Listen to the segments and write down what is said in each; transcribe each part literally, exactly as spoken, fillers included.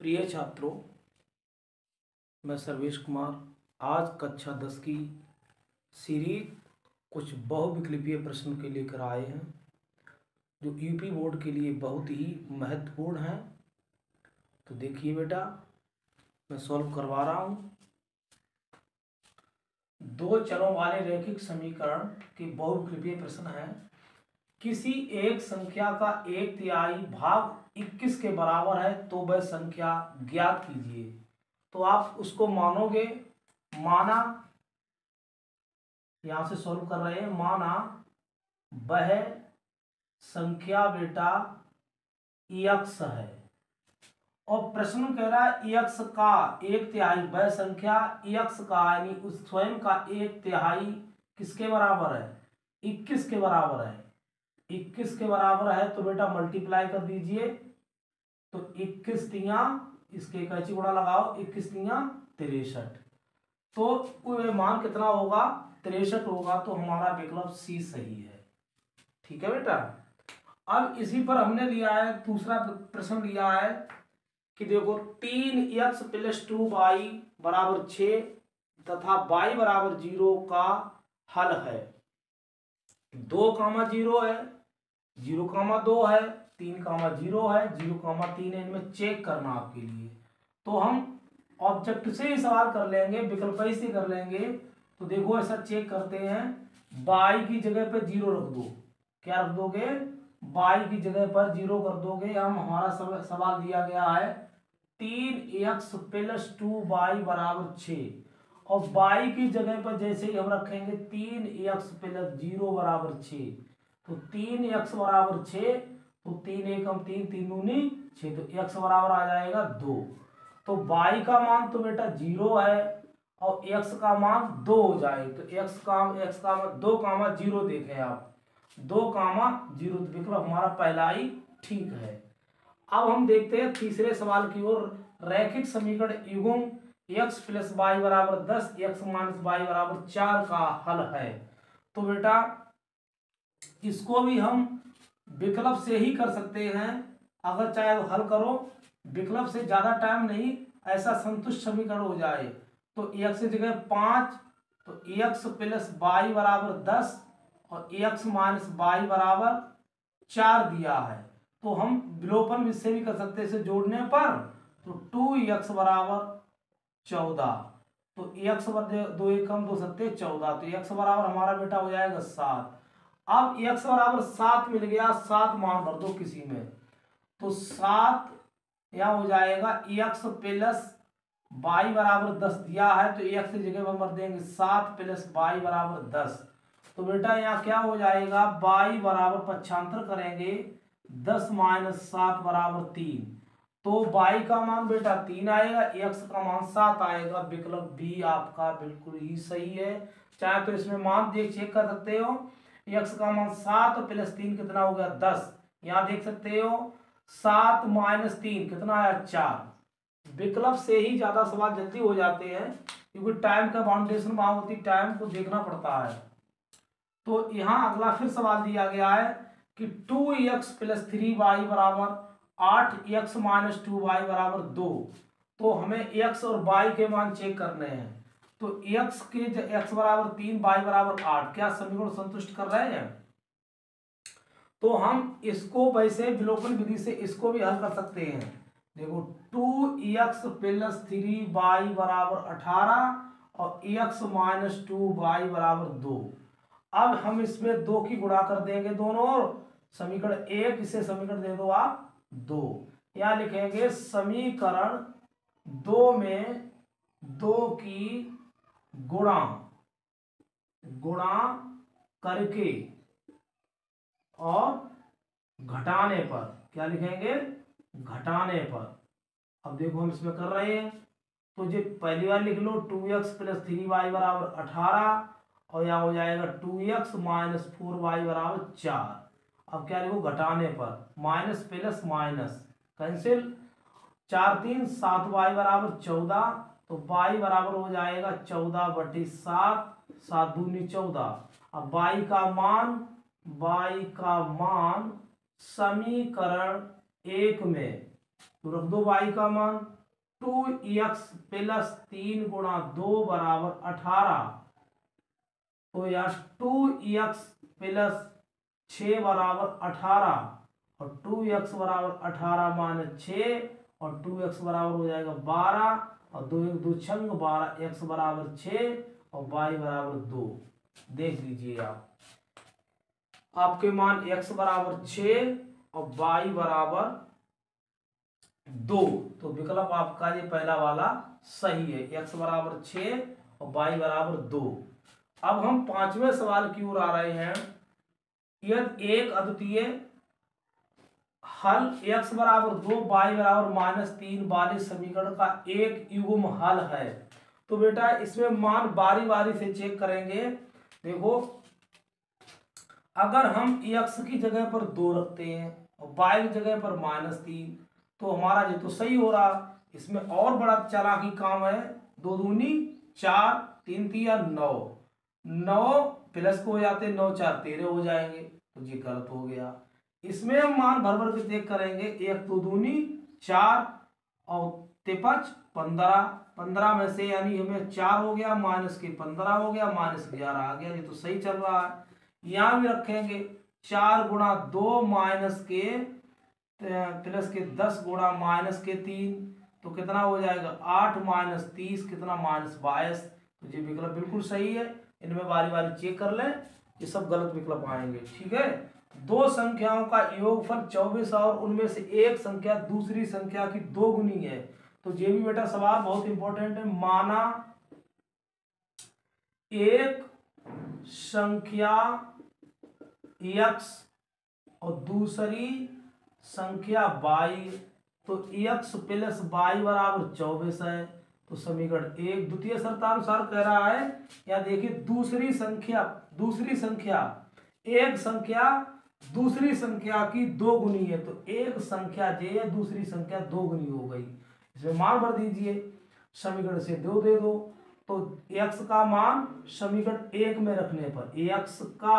प्रिय छात्रों, मैं सर्वेश कुमार आज कक्षा दस की सीरीज कुछ बहुविकल्पीय प्रश्न के लेकर आए हैं जो यूपी बोर्ड के लिए बहुत ही महत्वपूर्ण है। तो देखिए बेटा, मैं सॉल्व करवा रहा हूँ। दो चरों वाले रैखिक समीकरण के बहुविकल्पीय प्रश्न है। किसी एक संख्या का एक तिहाई भाग इक्कीस के बराबर है तो वह संख्या ज्ञात कीजिए। तो आप उसको मानोगे, माना, यहां से सॉल्व कर रहे हैं, माना वह संख्या बेटा एक्स है और प्रश्न कह रहा है एक्स का एक तिहाई, वह संख्या एक्स का यानी उस स्वयं का एक तिहाई किसके बराबर है? इक्कीस के बराबर है। इक्कीस के बराबर है तो बेटा मल्टीप्लाई कर दीजिए। तो इक्कीस तिया, इसके कैची गुणा लगाओ, इक्कीस तिया तिरसठ। तो मान कितना होगा? तिरसठ होगा। तो हमारा विकल्प सी सही है। ठीक है बेटा। अब इसी पर हमने लिया है दूसरा प्रश्न लिया है कि देखो तीन एक्स प्लस टू वाई बराबर छ तथा वाई बराबर जीरो का हल है। दो कामा जीरो है, जीरो कामा दो है, तीन कामा जीरो है, जीरो कामा तीन है। इनमें चेक करना आपके लिए। तो हम ऑब्जेक्ट से ही सवाल कर लेंगे, विकल्प से कर लेंगे। तो देखो ऐसा चेक करते हैं। बाई की जगह पर जीरो रख दो। क्या रख दोगे? बाई की जगह पर जीरो कर दोगे। हम हमारा सवाल दिया गया है तीन एक्स प्लस टू वाई बराबर छ और बाई की जगह पर जैसे ही हम रखेंगे तीन एक्स प्लस जीरो बराबर छ। तो तीन एक्स बराबर छ, तो तीन एकम तीन, तीन दूनी छः, तो एक्स बराबर आ जाएगा दो। तो बाई का मान तो बेटा जीरो है और एक्स का मान दो हो जाए। तो एक्स का एक्स का मान दो कामा जीरो देखें आप, दो कामा जीरो। तो विकल्प हमारा पहला ही ठीक है। अब हम देखते हैं तीसरे सवाल की ओर। रैखिक समीकरण युग्म एक्स प्लस वाई बराबर दस, एक्स माइनस वाई बराबर चार का हल है। तो बेटा इसको भी हम विकल्प से ही कर सकते हैं। अगर चाहे तो हल करो, विकल्प से ज्यादा टाइम नहीं, ऐसा संतुष्ट समीकरण हो जाए। तो एक्स की जगह पांच, तो एक्स प्लस वाई बराबर दस और एक्स माइनस वाई बराबर चार दिया है। तो हम विलोपन इससे भी कर सकते हैं, इसे जोड़ने पर तो टू एक्स बराबर चौदह। तो एक्स दो एकम दो सत्ते चौदह। तो एक्स बराबर हमारा बेटा हो जाएगा सात। अब एक्स बराबर सात मिल गया, सात मान भर दो किसी में। तो सात यहां हो जाएगा एक्स प्लस वाई बराबर दस दिया है। तो एक्स की जगह पर भर देंगे सात प्लस वाई बराबर दस। तो बेटा यहाँ क्या हो जाएगा? वाई बराबर पक्षांतर करेंगे, दस माइनस सात बराबर तीन। तो वाई का मान बेटा तीन आएगा, एक्स का मान सात आएगा। विकल्प बी आपका बिल्कुल ही सही है। चाहे तो इसमें मान देख चेक कर सकते हो। एक्स का मान सात प्लस तीन कितना हो गया? दस। यहाँ देख सकते हो सात माइनस तीन कितना आया? चार। विकल्प से ही ज्यादा सवाल जल्दी हो जाते हैं क्योंकि टाइम का बाउंडेशन वहां होती, टाइम को देखना पड़ता है। तो यहाँ अगला फिर सवाल दिया गया है कि two x plus three y बराबर आठ, एक्स माइनस टू वाई बराबर दो। तो हमें एक्स और वाई के मान चेक करने हैं। तो एक्स के एक्स बराबर तीन, वाई बराबर आठ, क्या समीकरण संतुष्ट कर रहे हैं? तो हम इसको वैसे विलोपन विधि से इसको भी हल कर सकते हैं। देखो two x plus three y बराबर अठारह और एक्स माइनस टू वाई बराबर दो। अब हम इसमें दो की गुणा कर देंगे दोनों और समीकरण एक, इसे समीकरण दे दो आप दो। यहां लिखेंगे समीकरण दो में दो की गुणा गुणा करके और घटाने पर, क्या लिखेंगे? घटाने पर। अब देखो हम इसमें कर रहे हैं तो जो पहली बार लिख लो two x plus three y बराबर अठारह और यहाँ हो जाएगा two x minus four y बराबर चार। अब क्या लिखो? घटाने पर, माइनस प्लस माइनस कैंसिल, चार तीन सात वाई बराबर चौदह। तो वाई बराबर हो जाएगा चौदह बटी सात, सात दूनी चौदह। अब वाई का मान, वाई का मान समीकरण एक में तो रख दो वाई का मान टू एक्स प्लस तीन गुणा दो बराबर अठारह। तो यार टू एक्स प्लस छ बराबर अठारह और टू एक्स बराबर अठारह माइनस छ और टू एक्स बराबर हो जाएगा बारह और दो एक दो छंग बारह, एक्स बराबर छ और वाई बराबर दो। देख लीजिए आप आपके मान x बराबर छ और y बराबर दो। तो विकल्प आपका ये पहला वाला सही है, x बराबर छ और y बराबर दो। अब हम पांचवें सवाल की ओर आ रहे हैं। यदि एक अद्वितीय हल x बराबर दो y बराबर माइनस तीन वाले समीकरण का एक युग्म हल है, तो बेटा इसमें मान बारी बारी से चेक करेंगे। देखो अगर हम x की जगह पर दो रखते हैं और y की जगह पर माइनस तीन, तो हमारा ये तो सही हो रहा। इसमें और बड़ा चालाकी काम है, दो दूनी चार, तीन तिया नौ, नौ प्लस को हो जाते नौ चार तेरह हो जाएंगे, तो ये गलत हो गया। इसमें हम मान भर भर के चेक करेंगे, एक दो दूनी चार और तिपच पंद्रह, पंद्रह में से यानी हमें चार हो गया माइनस के पंद्रह हो गया माइनस ग्यारह आ गया, ये तो सही चल रहा है। यहाँ भी रखेंगे चार गुणा दो माइनस के प्लस के दस गुणा माइनस के तीन, तो कितना हो जाएगा आठ माइनस तीस कितना माइनस बाईस। तो ये विकल्प बिल्कुल सही है। इनमें बारी बारी चेक कर लें, ये सब गलत विकल्प आएंगे। ठीक है, दो संख्याओं का योगफल चौबीस और उनमें से एक संख्या दूसरी संख्या की दो गुनी है, तो ये भी बेटा सवाल बहुत इंपॉर्टेंट है। माना एक संख्या x और दूसरी संख्या y, तो x प्लस y बराबर चौबीस है, तो समीकरण एक द्वितीय शर्तानुसार कह रहा है। या देखिए दूसरी संख्या दूसरी संख्या एक संख्या दूसरी संख्या की दो गुनी है, तो एक संख्या j दूसरी संख्या दो गुनी हो गई। इसमें मान भर दीजिए, समीकरण से दो दे दो, तो x का मान समीकरण एक में रखने पर x का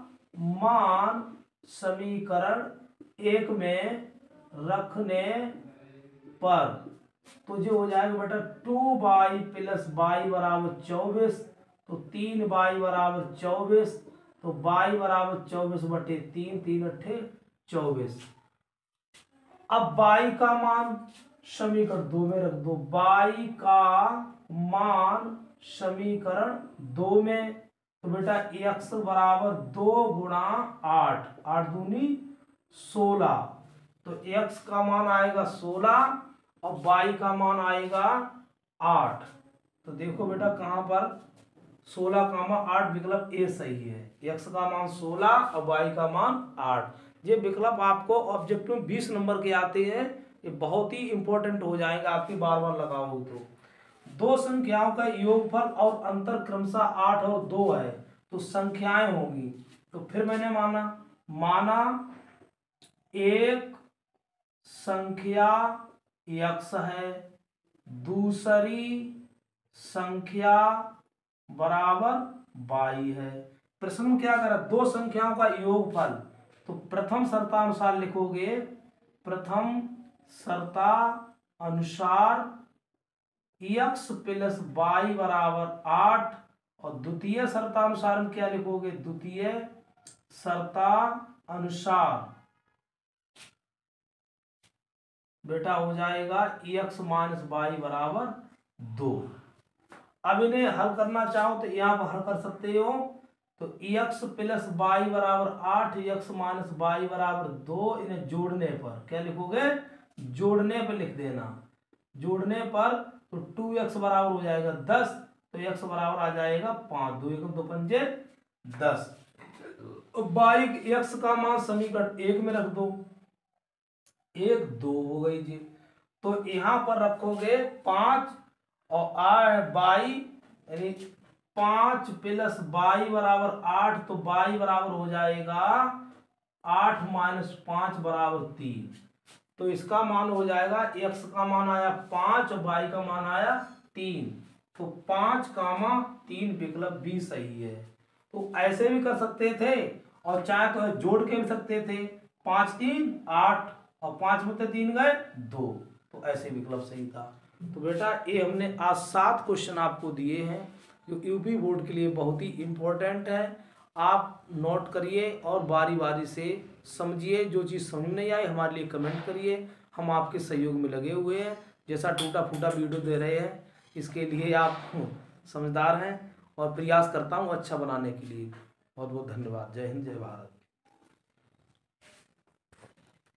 मान समीकरण एक में रखने पर तो जो हो जाएगा बेटा टू बाई प्लस बाई बराबर चौबीस, तो तीन बाई बराबर चौबीस, तो बाई बराबर चौबीस बटे तीन, तीन अट्ठे चौबीस। अब बाई का मान समीकरण दो में रख दो, बाई का मान समीकरण दो में, तो बेटा x बराबर दो गुणा आठ, आठ दूनी सोलह, तो x का मान आएगा सोलह और y का मान आएगा आठ। तो देखो बेटा कहां पर सोलह कामा आठ, विकल्प ए सही है। x का मान सोलह और y का मान आठ। ये विकल्प आपको ऑब्जेक्टिव में बीस नंबर के आते हैं, ये बहुत ही इंपॉर्टेंट हो जाएगा आपके बार बार लगाओ तो। दो संख्याओं का योगफल और अंतर क्रमशः आठ और दो है, तो संख्याएं होंगी। तो फिर मैंने माना माना एक संख्या x है, दूसरी संख्या बराबर y है। प्रश्न में क्या करा, दो संख्याओं का योगफल, तो प्रथम शर्तानुसार लिखोगे, प्रथम शर्ता अनुसार x प्लस वाई बराबर आठ, और द्वितीय शर्तानुसार क्या लिखोगे, द्वितीय शर्ता अनुसार बेटा हो जाएगा x माइनस वाई बराबर दो। अब इन्हें हल करना चाहो तो यहाँ पर हल कर सकते हो, तो x प्लस वाई बराबर आठ, x माइनस वाई बराबर दो, इन्हें जोड़ने पर क्या लिखोगे, जोड़ने पर लिख देना, जोड़ने पर तो टू एक्स बराबर हो जाएगा दस, तो x बराबर आ जाएगा पांच, दो एक दो पंजे दस। बाई x का मान समीकरण एक में रख दो, एक दो हो गई जी, तो यहां पर रखोगे पांच और आ बाई यानी पांच प्लस बाई बराबर आठ, तो बाई बराबर हो जाएगा आठ माइनस पांच बराबर तीन, तो इसका मान हो जाएगा x का मान आया पांच और y का मान आया तीन, तो पांच कामा तीन विकल्प भी सही है। तो ऐसे भी कर सकते थे और चाहे तो जोड़ के भी सकते थे, पांच तीन आठ और पांच में तीन गए दो, तो ऐसे विकल्प सही था। तो बेटा ये हमने आज सात क्वेश्चन आपको दिए हैं जो यूपी बोर्ड के लिए बहुत ही इम्पोर्टेंट है। आप नोट करिए और बारी बारी से समझिए। जो चीज़ समझ में नहीं आई हमारे लिए कमेंट करिए, हम आपके सहयोग में लगे हुए हैं। जैसा टूटा फूटा वीडियो दे रहे हैं इसके लिए आप समझदार हैं और प्रयास करता हूँ अच्छा बनाने के लिए। बहुत बहुत धन्यवाद। जय हिंद, जय भारत।